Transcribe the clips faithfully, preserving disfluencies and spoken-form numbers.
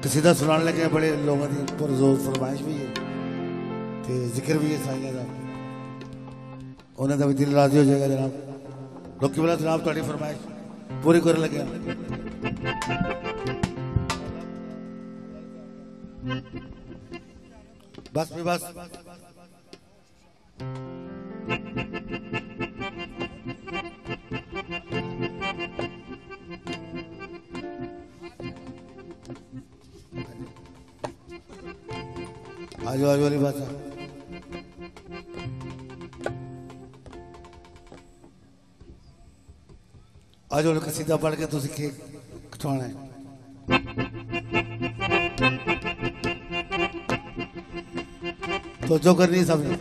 कसीदा सुनाने लगे बड़े लोगों की पर जोर फरमाइश भी है तो जिक्र भी है साइया का उन्हें तो भी दिल राजी हो जाएगा जनाब लोग बोला जनाब थोड़ी फरमाइश पूरी कर लगे बस भी बस आजो आजो वाली बात है आज वाले कसीदा पढ़ के तुझे केक कटवाना है तो जो करनी है सबने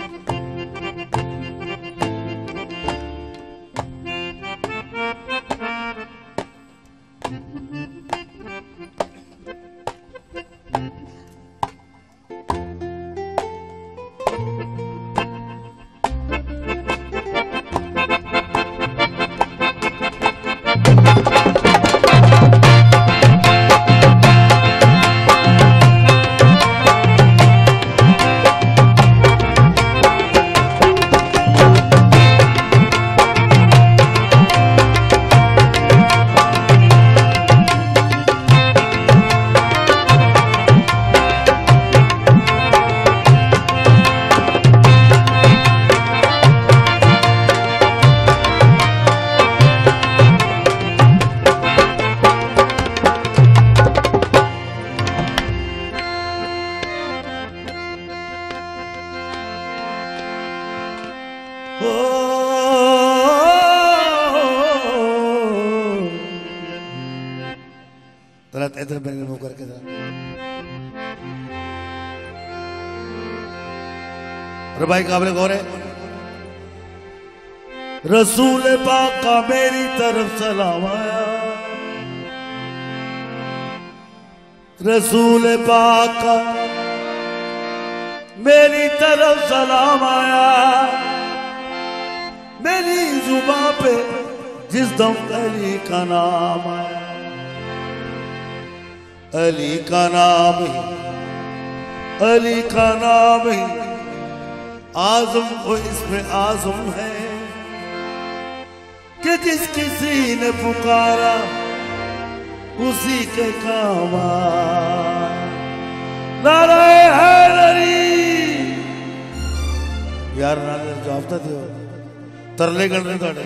इधर मेरे मुंह करके भाई काबिल गौर है रसूल पाक का मेरी तरफ सलाम आया रसूल पाक का मेरी तरफ सलाम आया मेरी जुबान पे जिस दम अली का नाम आया अली का नाम ही अली का नाम ही आज़म को इसमें आज़म है कि जिस किसी ने पुकारा उसी के काम नारे हैदरी यार नारे जवाब तो दियो तरले करने थोड़े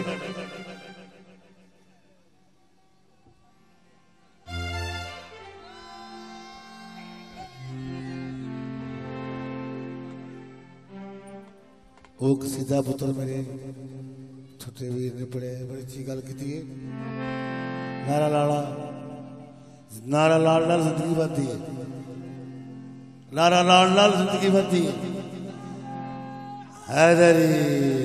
वो सीधा पुत्र मेरे छोटे वीर ने पढ़े बड़ी अच्छी गल की नारा लाला नारा लाल लाल जिंदगी बनती है नारा लाल लाल जिंदगी बनती है हैदरी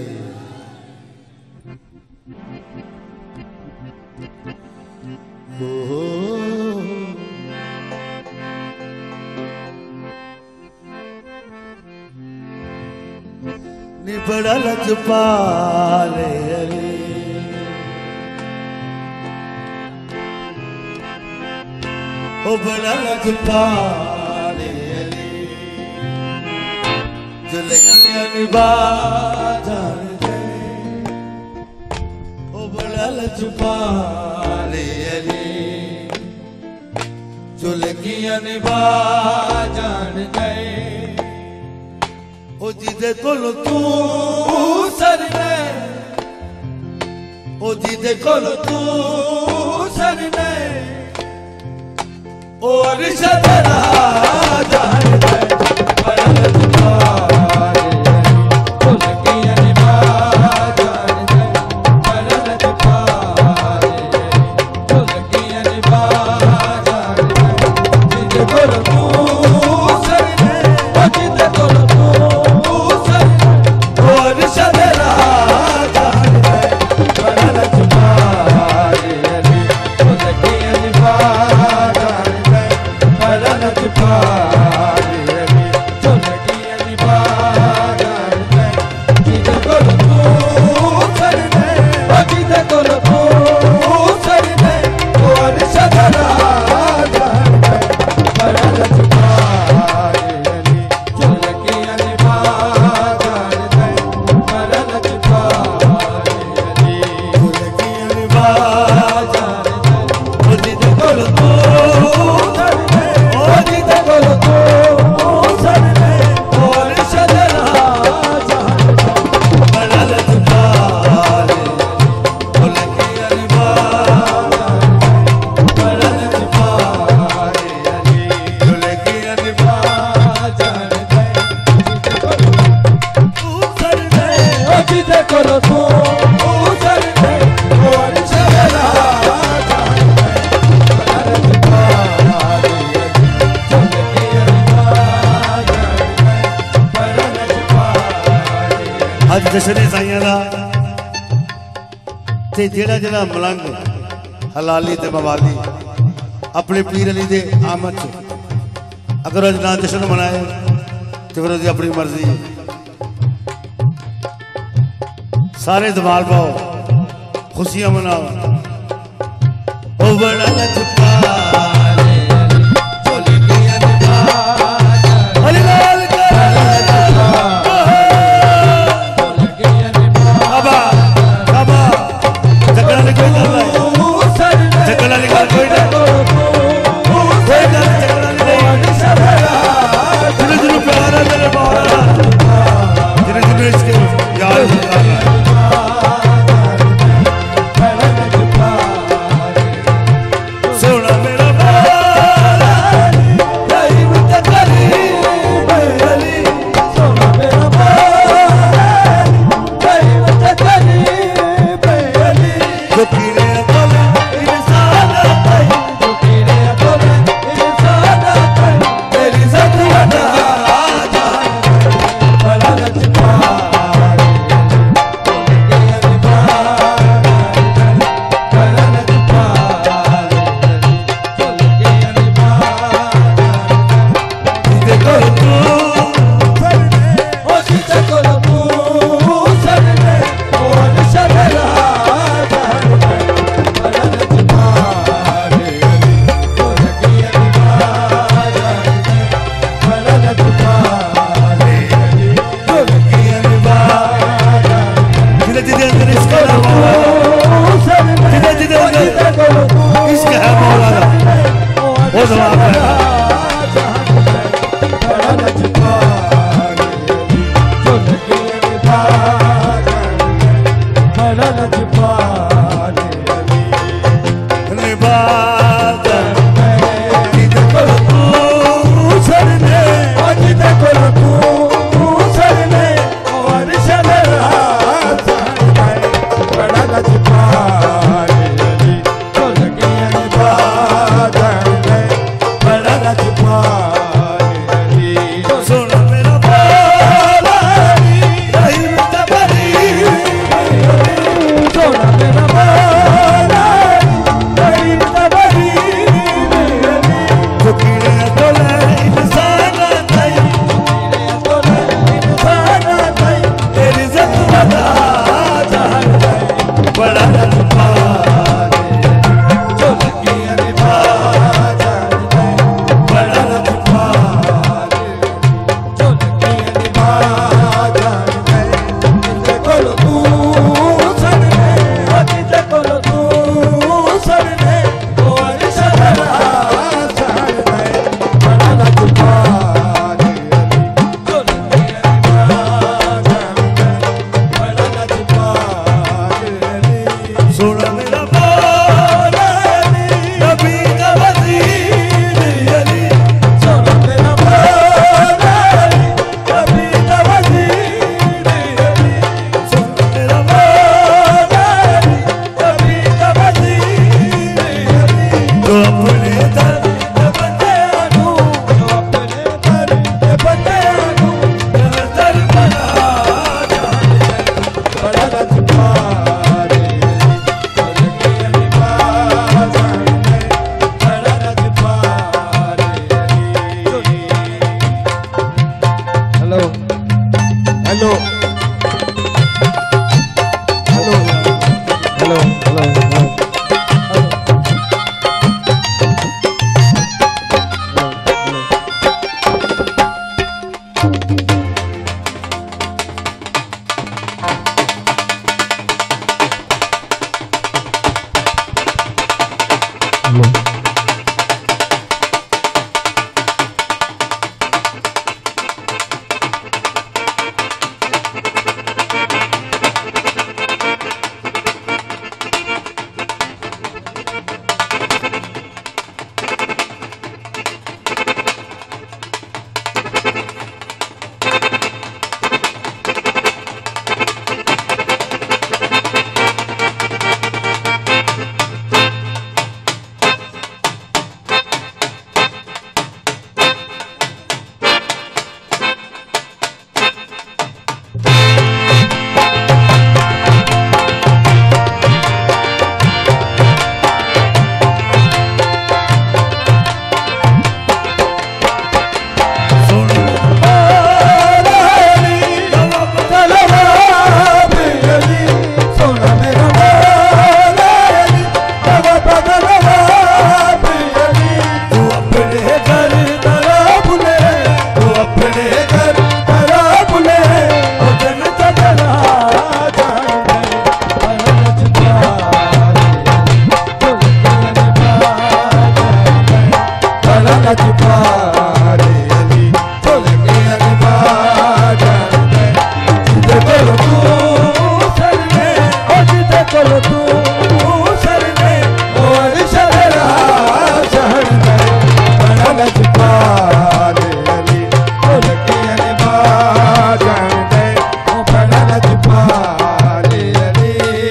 बड़ा लजपाले अली ओ बड़ा लजपाले अली जो लगियां निभा जान गए ओ बड़ा लजपाले अली जो लगियां निभा जान गए ओ जिदे कोलो तू सर ने ओ जिदे कोलो तू सर ने ओ रिश्ता तेरा जान गए बड़ा लजपाले ओ लगियां निभा जान गए बड़ा लजपाले ओ लगियां निभा जान गए जिदे कोलो तू सर ने ओ जिदे कोलो Bye. जश्न साइयां दा ते जेड़ा जेड़ा मलंग हलाली ते मवाली अपने पीर अली दे आमद च अगर अज ना जश्न मनाए तो फिर उसकी अपनी मर्जी। सारे धमाल पाओ, खुशियां मनाओ। ओ बड़ा कोल तू शरणे और शरणा शहर में बड़ा लजपाल अली बोल के अली बाजन दे ओ बड़ा लजपाल अली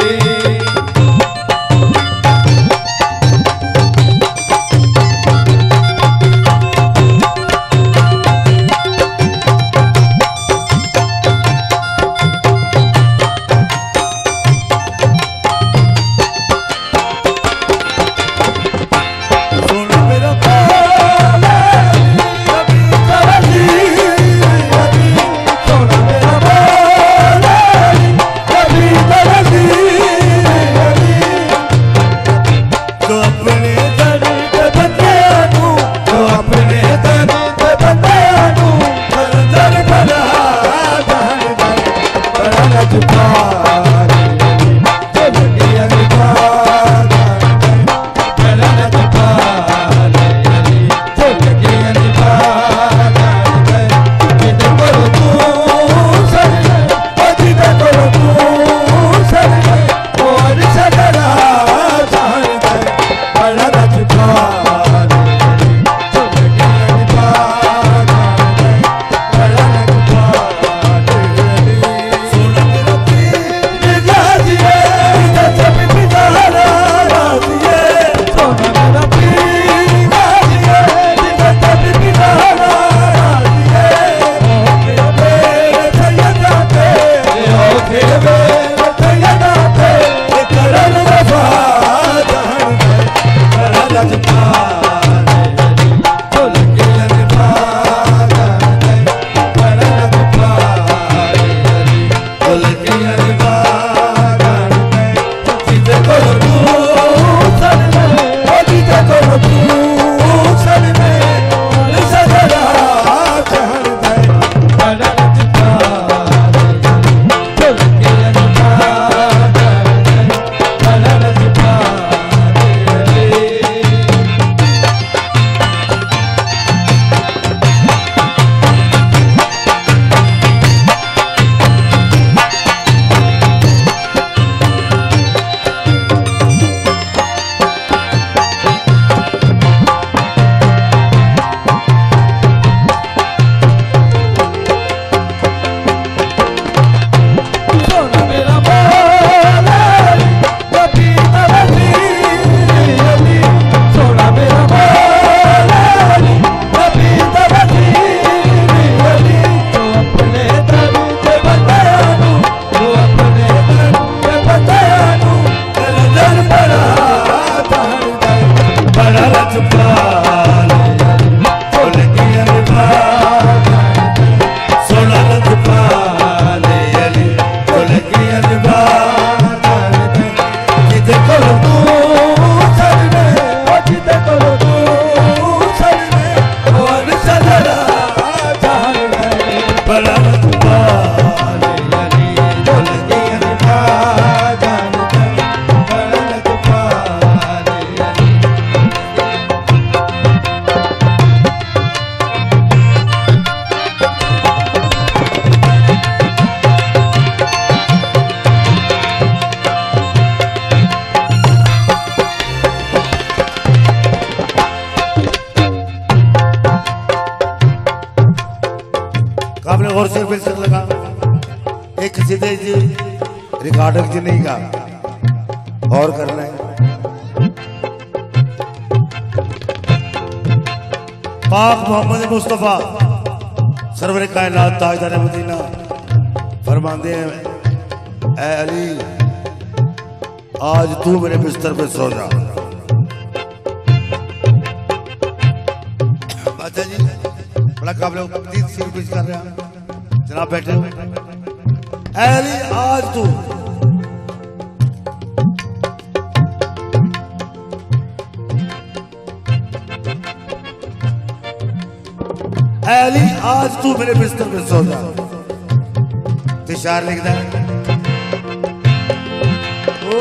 आपने और से फिर सर लगा एक सीधे जी रिकॉर्डर जी नहीं का और करना है। पाक मोहम्मद मुस्तफा सरवर कायनात ताजदार मदीना फरमाते हैं, ऐ अली आज तू मेरे बिस्तर पे सो जा। अच्छा जी बड़ा काबिल तीन सीट पेश कर रहे हैं जनाब, बैठे हुए। ऐ अली आज तू ऐ अली आज तू मेरे बिस्तर पे सो जा। तिशार लिखता है ओ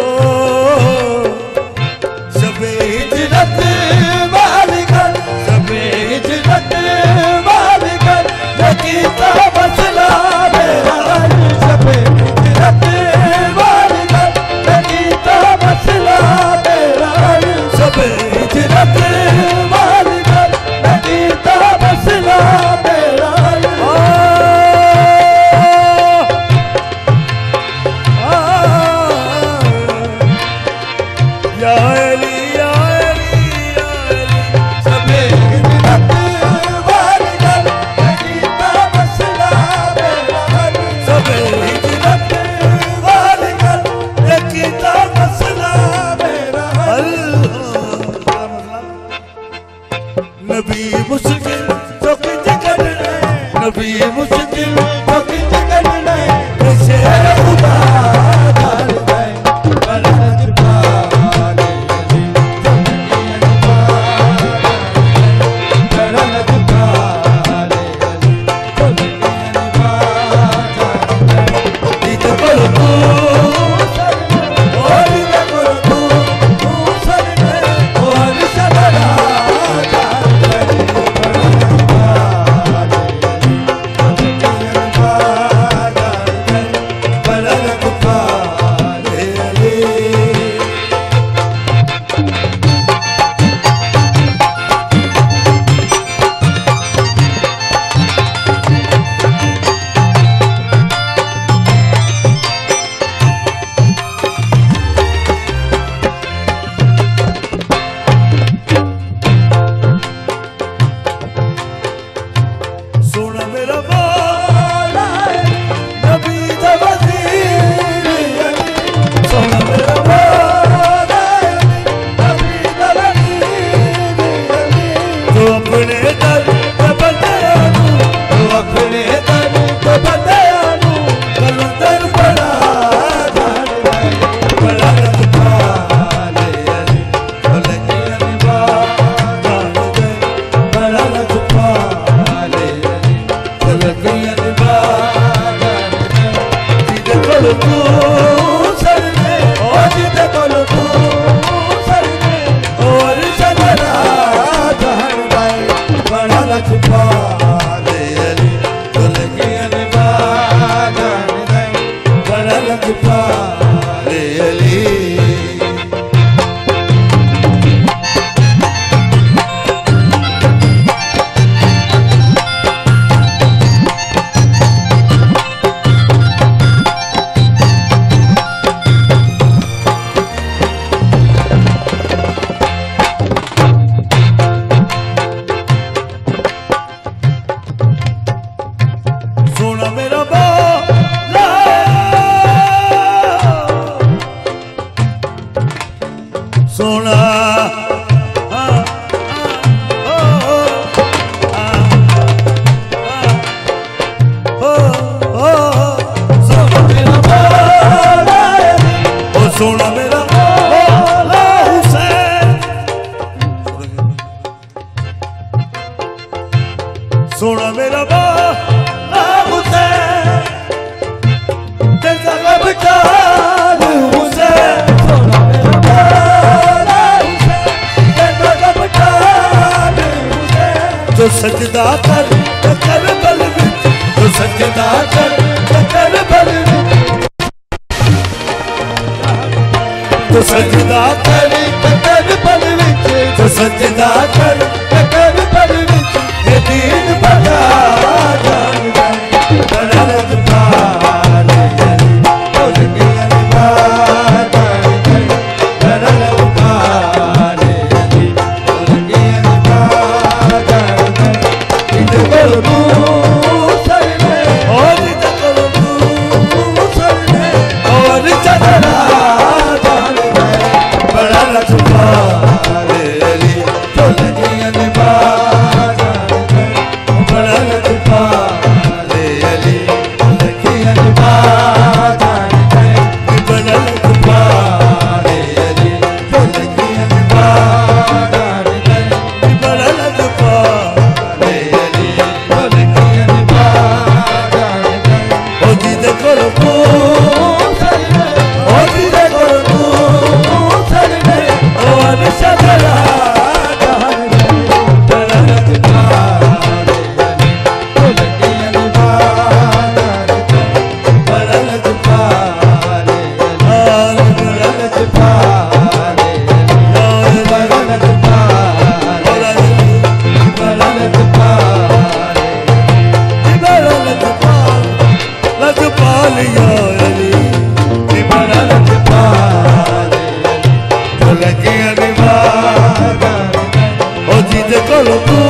सबे हिजरत मालिका सबे हिजरत मालिका लकीता मसला मेरा सबे हिजरत मालिका लकीता या अली या अली या अली सबे हिजरत वाली गल कीता मसला मेरा अली सबे हिजरत वाली गल कीता मसला मेरा नबी मुश्किल तो किंज करना नबी मुश्किल तो किंज करना शेर खुदा दर दे बलद पाले अली बलद पाले अली दीद कर तू और दीद कर तू तू सरने और सबरा सोना मेरा मौला नबी दा वज़ीर सोना मेरा मौला नबी दा वज़ीर तो अपने दर ते बंदियां नूं तो अपने दर ते बंदियां नूं कलंदर बड़ा बड़ा पाले अली लगियां निभान दे बड़ा पाले अली लगियां निभान दीद कर तू सरने और जिद कोल तू सरने और सबरा जहर गए बड़ा लख पाले अली लगियां निभान दे बड़ा लख पाले अली सोना मेरा मौला सोना हाँ, हाँ, ओ, हाँ, हाँ, ओ, ओ, सोना मेरा मौला ओ सोना मेरा मौला हुसैन सोना मेरा मौला हुसैन तेरा रब जान हुसैन सोना मेरा मौला हुसैन तेरा रब जान हुसैन जो सजदा कर ते करबल विच जो सजदा कर ते करबल विच जो सजदा कर ते करबल विच जो सजदा कर ते करबल विच ये दीन बजा जान गए बड़ा लग पाले अली लगियां निभान दे बड़ा लग पाले अली लगियां निभान दे जिद कोल तू सरने और दीद कर तू सरने और चदरा जान गए बड़ा लख पाले अली लगियां निभान दे बड़ा लख बोलो तू